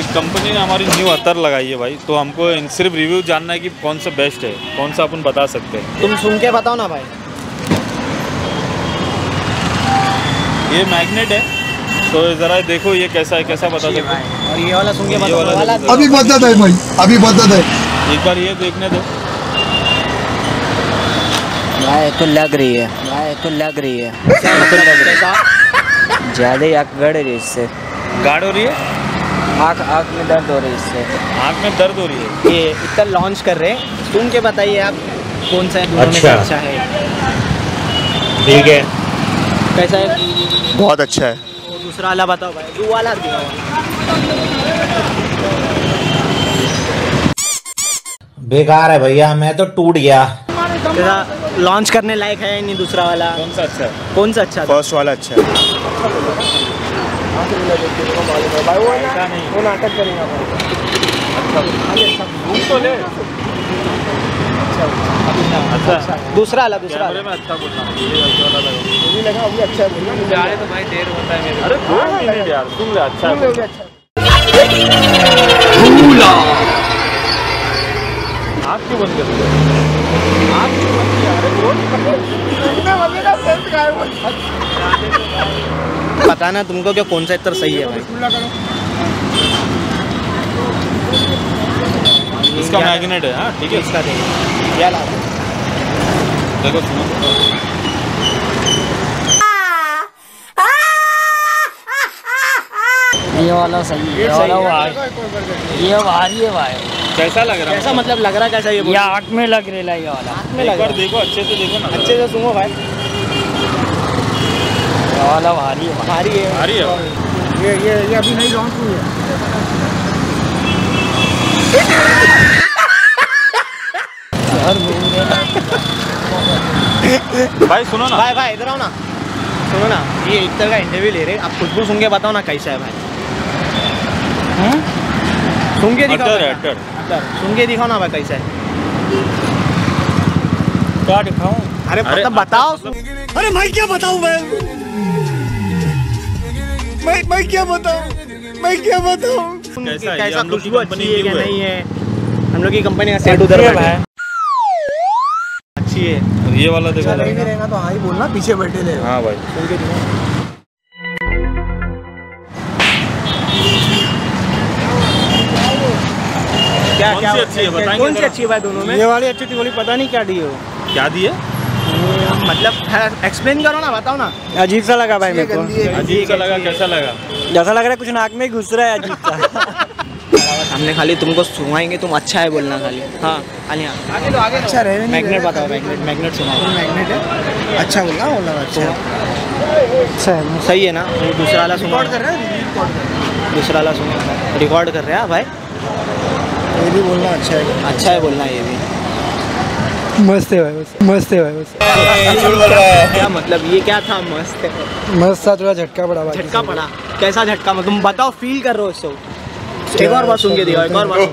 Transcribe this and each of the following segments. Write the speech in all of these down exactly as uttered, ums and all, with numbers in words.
Company ने हमारी new अतर लगाई है भाई, तो हमको सिर्फ रिव्यू जानना है कि कौन सा बेस्ट है, कौन सा अपन बता सकते हैं। तुम सुन के बताओ ना भाई। ये मैग्नेट है, तो ज़रा देखो ये कैसा है, कैसा बता सकते हैं। और ये वाला सुन के बताओ। वाला अभी बता दे भाई, अभी बता दे। एक बार ये देखने दो भाई। तो लग रही है भाई, तो लग रही है क्या मतलब लग रहा है? ज़्यादा ही आँख गड़ रही है इससे। गार्ड हो रही है, आँख आँख में दर्द हो रही है इससे। आँख में दर्द हो रही है। ये इतना लॉन्च कर रहे हैं, सुन के बताइए आप कौन सा है दोनों में से अच्छा है। ठीक है, कैसा है? बहुत अच्छा है। और दूसरा वाला बताओ भाई, दो वाला दिखाओ। बेकार है भैया, मैं तो टूट गया। तेरा लॉन्च करने लायक है या नहीं दूसरा वाला? कौन सा अच्छा है? कौन सा अच्छा? फर्स्ट वाला अच्छा है। ऐसा नहीं, वो नाटक करेगा अच्छा दूसरा वाला, दूसरा कैमरे में अच्छा बोलना, ये वाला लगा। मुझे लगा वो अच्छा है। तो भाई देर होता है मेरे। अरे दो मिनट यार, सुन ले। अच्छा है, आँख क्यों बंद कर दिया? आँख क्यों बंद किया? अरे पता ना तुमको क्या कौन सा इतना सही है भाई? इसका मैग्नेट है। हाँ ठीक है, इसका देखो क्या ला देखो सुनो। ये वाला सही है, ये वाला ये भारी है भाई। कैसा लग रहा है? कैसा मतलब लग रहा है? कैसा ये ये आँख में लग रही है, ये वाला आँख में एक लग बार रहा है? देखो, अच्छे से देखो ना। अच्छे से सुनो भाई। ये वाला भारी है भाई। भारी है, आ रही है ये ये ये अभी नहीं लॉन्च हुई है। भाई सुनो ना। भाई भाई इधर आओ ना, सुनो ना। ये एक तरह का इंटरव्यू ले रहे हैं, आप खुशबू सुन के बताओ ना कैसा है भाई। सुन के दिखाओ, अटर है, अटर। सुन के दिखाओ ना भाई कैसा है। क्या दिखाऊं? अरे अरे, मतलब बताओ। अरे मैं क्या बताऊं मैं मैं मैं क्या बताऊं मैं क्या बताऊं कैसा है? ये कैसा हम लोग की खुशबू कंपनी अच्छी है न्यू क्या है। नहीं है? हम लोग की कंपनी का सेट उधर बैठा है, अच्छी है। और ये वाला देखो। रहेगा तो हाँ ही बोलना, पीछे बैठे रहे। हाँ भाई, सुन के दिखाओ। क्या कौन क्या सी अच्छी है बताएंगे कौन सी जरा? अच्छी है भाई दोनों में? ये वाली अच्छी थी, बोली पता नहीं क्या दी हो। क्या दिए? मतलब एक्सप्लेन करो ना, बताओ ना। अजीब सा लगा भाई मेरे को। अजीब सा लगा, कैसा लगा? जैसा लग रहा है कुछ नाक में घुस रहा है, अजीब सा। हमने खाली तुमको सुनाएंगे, तुम अच्छा है बोलना खाली। हाँ खाली हाँ। आगे लो, आगे लो। अच्छा रहे। मैग्नेट बताओ, मैग्नेट मैग्नेट सुनाओ। मैग्नेट है, अच्छा बोलना बोलना अच्छा अच्छा है। सही है ना? वो दूसरा वाला सुनो, रिकॉर्ड कर रहे हैं, दूसरा वाला सुनो। रिकॉर्ड कर रहे हैं भाई? ये भी बोलना अच्छा है। अच्छा है बोलना ये भी। मस्त है भाई, मस्त है भाई, मस्त क्या मतलब ये क्या था? मस्त है, मस्त सा। थोड़ा झटका पड़ा भाई। झटका पड़ा। कैसा झटका? मतलब तुम बताओ, फील कर रहे हो इसको। एक और बार सुन के दिखाओ, एक और बार।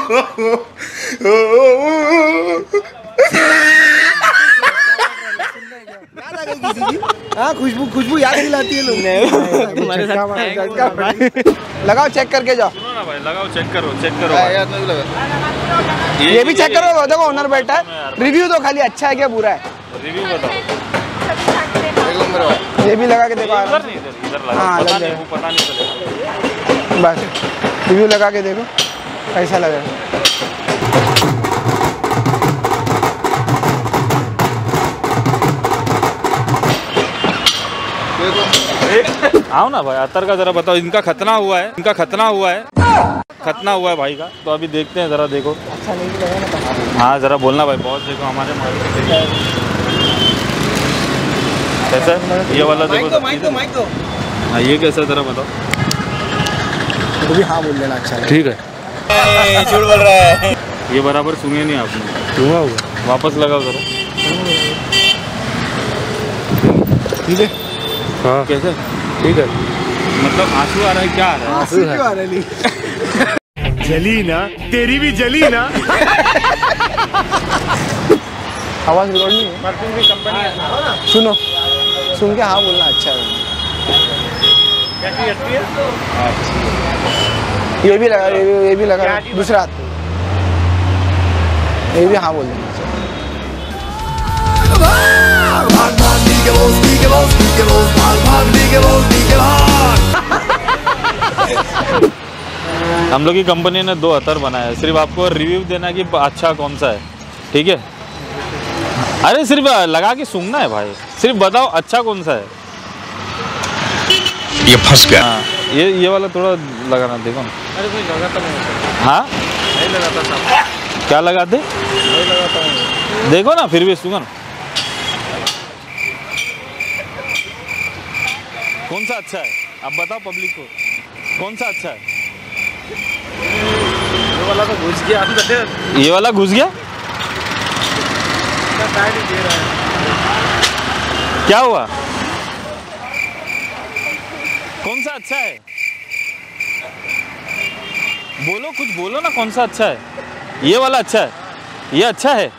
हाँ खुशबू खुशबू याद दिलाती है लोग। तुम्हारे साथ लगाओ, चेक करके जाओ। सुनो ना भाई, लगाओ, चेक करो, चेक करो भाई। ये भी चेक करो, देखो ओनर बैठा है। रिव्यू तो खाली अच्छा है क्या बुरा है? रिव्यू बताओ। ये भी लगा के देखो। इधर नहीं, इधर इधर लगा। हाँ, पता लग नहीं, जाए। वो पता नहीं चलेगा। बस रिव्यू लगा के देखो कैसा लग रहा है। आओ ना भाई, अतर का जरा बताओ। इनका खतना हुआ है, इनका खतना हुआ है, खतना हुआ है भाई का। तो अभी देखते हैं, जरा देखो। अच्छा नहीं लगा ना तो हाँ जरा बोलना भाई, बहुत देखो हमारे कैसा है? ये वाला देखो। माइक दो, माइक दो। हाँ ये कैसा है जरा बताओ। तो भी हाँ बोल लेना अच्छा है। ठीक है, झूठ बोल रहा है। ये बराबर सुने नहीं आपने। हुआ हुआ वापस लगा करो। ठीक है। हाँ कैसे? ठीक है। मतलब आंसू आ रहा है, क्या आ रहा है? आंसू क्यों आ रहा है? जली ना, तेरी भी जली ना। आवाज रिकॉर्ड नहीं है। परफ्यूम की कंपनी है। सुनो, सुन के हाँ बोलना अच्छा है। कैसी अच्छी है? ये भी लगा, ये भी, ये भी लगा दूसरा हाथ पे। ये भी हाँ बोल देना। हम लोग की कंपनी ने दो अतर बनाया है, सिर्फ आपको रिव्यू देना कि अच्छा कौन सा है, ठीक है? अरे सिर्फ लगा के सूंघना है भाई, सिर्फ बताओ अच्छा कौन सा है। ये फंस गया। हाँ, ये ये वाला थोड़ा लगाना, देखो ना। अरे कोई लगाता नहीं। हाँ नहीं लगाता साहब। क्या लगाते? नहीं लगाता हूँ। देखो ना, फिर भी सूंघो ना। कौन सा अच्छा है आप बताओ पब्लिक को, कौन सा अच्छा है? ये वाला तो घुस गया अंदर। ये वाला घुस गया? टाइट ही दे रहा है। क्या हुआ? कौन सा अच्छा है? बोलो, कुछ बोलो ना, कौन सा अच्छा है? ये वाला अच्छा है? ये अच्छा है?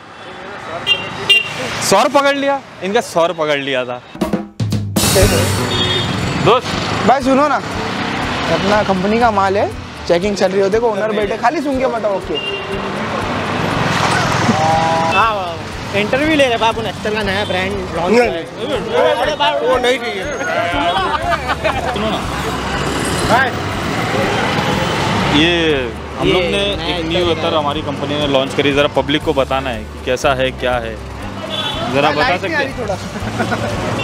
सौर पकड़ लिया, इनका सौर पकड़ लिया था। दोस्त भाई सुनो ना, अपना कंपनी का माल है, चेकिंग चल रही हो, देखो ओनर बैठे, खाली सुन के बताओ। ओके हाँ, इंटरव्यू ले रहे बाबू, नेक्स्टल का नया ब्रांड लॉन्च हुआ है। वो नहीं चाहिए। सुनो ना, ये हम लोग ने एक न्यू अतर हमारी कंपनी ने लॉन्च करी, ज़रा पब्लिक को बताना है कि कैसा है, क्या है, ज़रा बता सकते हैं?